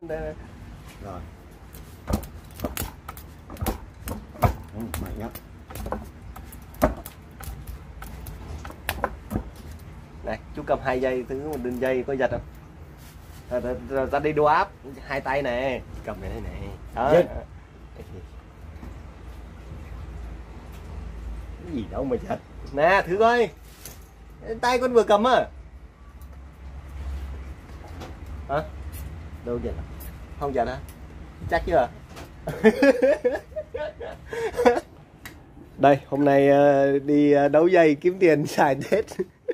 Rồi. Mạnh nhá. Này, chú cầm 2 dây, thứ một đường dây có giật không? Rồi ra đi đua áp, 2 tay nè, cầm này này. Đó. Giật. Cái gì đâu mà giật. Nè, thử coi. Tay con vừa cầm á. Hả? Đâu giật? Không giật hả? Chắc chưa? Đây, hôm nay đi đấu dây kiếm tiền xài Tết.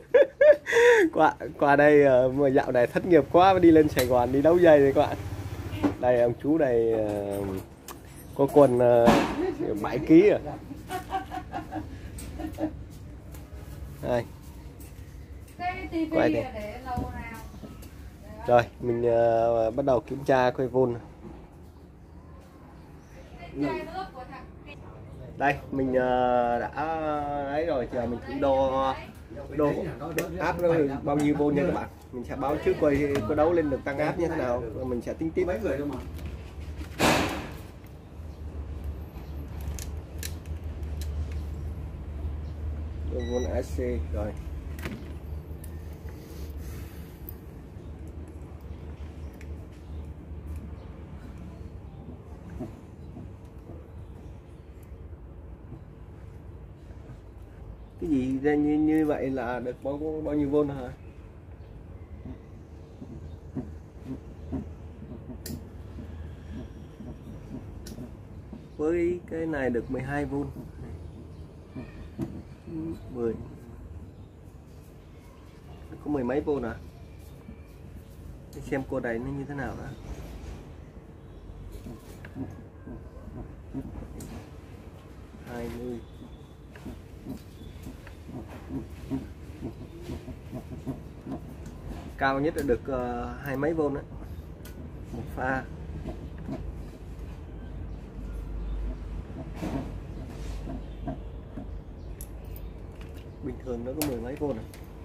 qua đây mà dạo này thất nghiệp quá, đi lên Sài Gòn đi đấu dây đấy các bạn. Đây ông chú này có quần 7 kg à. Đây. Quay đây. Rồi mình bắt đầu kiểm tra quay vôn. Đây mình đã ấy rồi, chờ mình cũng đo áp nó bao nhiêu vôn nha các bạn. Mình sẽ báo trước quay có đấu lên được tăng áp như thế nào, rồi mình sẽ tính tiếp. Mấy người đâu mà. Vôn AC rồi. Cái gì ra như vậy là được bao nhiêu vôn hả? Với cái này được 12 vôn. 10. Có 10 mấy vôn à? Để xem cô này nó như thế nào đó. 20. Cao nhất là được 20 mấy vôn đấy. Một pha. Bình thường nó có 10 mấy vôn này.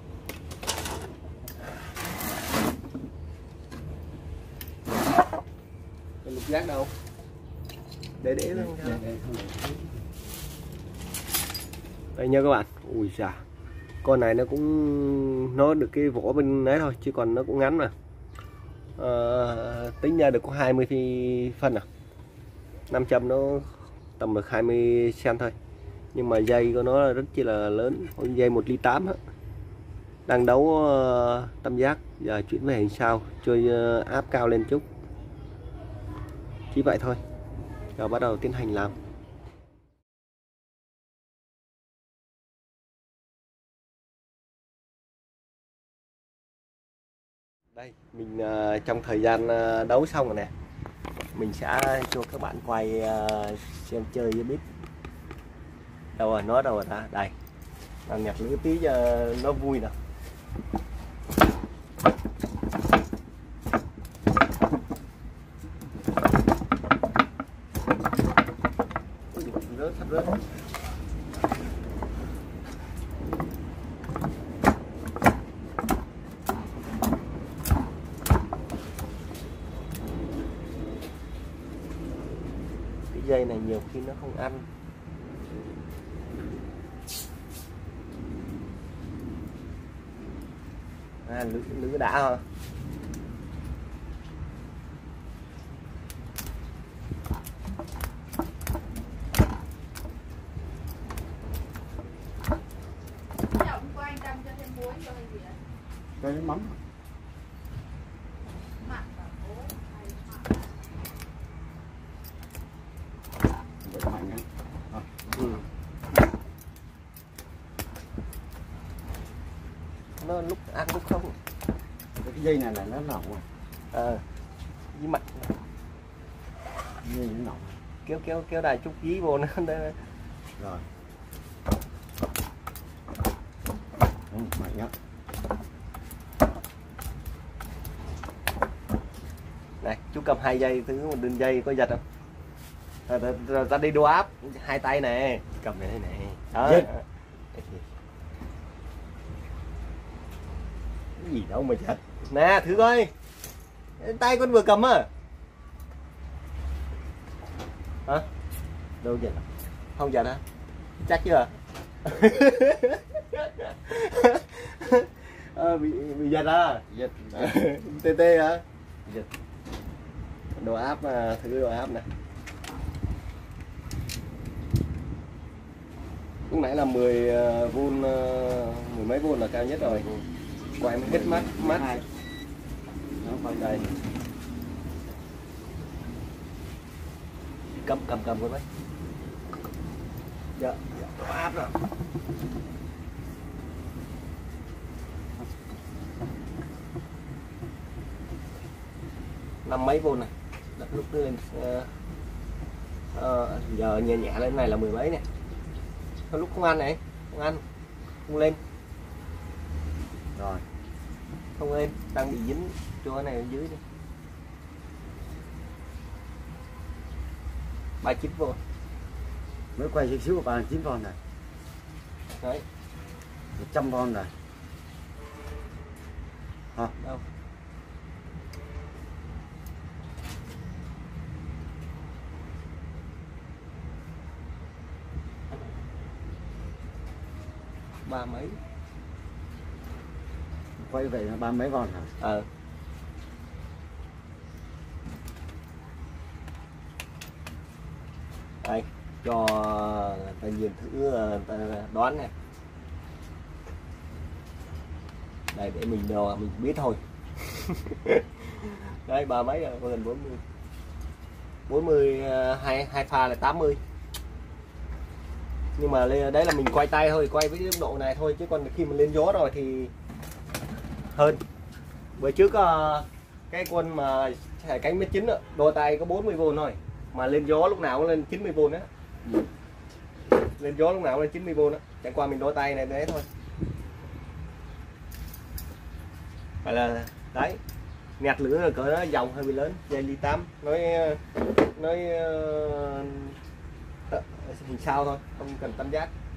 Cái lục giác đâu? Để luôn. Đây nha các bạn. Ui già. Con này nó cũng nó được cái vỏ bên đấy thôi, chứ còn nó cũng ngắn mà. Tính ra được có 20 phân à. 5 châm nó tầm được 20 cm thôi. Nhưng mà dây của nó rất chi là lớn, dây 1,8 ly. Đang đấu tam giác, giờ chuyển về hình sao, chơi áp cao lên chút. Chỉ vậy thôi. Rồi bắt đầu tiến hành làm. Đây, mình trong thời gian đấu xong rồi nè, mình sẽ cho các bạn quay xem chơi với bit. Đâu rồi, nó đâu rồi ta? Đây, làm nhặt lửa tí cho nó vui nè. Rớt, sắp rớt. Dây này nhiều khi nó không ăn. Lưỡi đã hả? Cho nước mắm. Mạnh nhá. Nó lúc ăn lúc không. Cái dây này là nó nọng rồi. Với mặt. Dây nó nọng. Kéo đài chút dí vô nó. Rồi. Mạnh nhá. Này, chú cầm 2 dây, thứ một đường dây có giật không? Rồi ra đi đua áp, 2 tay nè, cầm này này. Đó. Giật. Cái gì đâu mà giật. Nè, thử coi. Tay con vừa cầm á. Hả? đâu vậy? Không giật hả? Chắc chưa? Bị giật à? Giật. TT hả? Giật. Độ áp mà, thử độ áp này. Lúc nãy là 10V, mười mấy V là cao nhất rồi. Quay mới hết mắt. Nó phải Đây. Cầm con đấy. Dạ, độ áp rồi. Năm mấy V này. Lúc lên giờ nhẹ nhẹ lên này là 10 mấy nè. Lúc không ăn này, không lên. rồi. Không lên, đang bị dính chỗ này ở dưới đi. 39V. Mới quay chút xíu 39V này. Đấy, 100V này. Hả? đâu. Ba mấy. Quay vậy là 30 mấy V hả? Đây, cho ta nhìn thử, ta đoán nè. Đây để mình đo mình biết thôi. Đấy, ba mấy rồi, gần 40. 40 hai pha là 80. Nhưng mà đấy là mình quay tay thôi, quay với tốc độ này thôi, chứ còn khi mà lên gió rồi thì hơn. Bữa trước cái con mà cánh mét 9 đôi tay có 40V thôi, mà lên gió lúc nào cũng lên 90V đó. Lên gió lúc nào cũng lên 90V đó, chẳng qua mình đôi tay này đấy thôi. Vậy là đấy, nẹt lửa rồi cỡ đó, dòng hơi bị lớn, dây ly 8 nói hình sao thôi, không cần tam giác.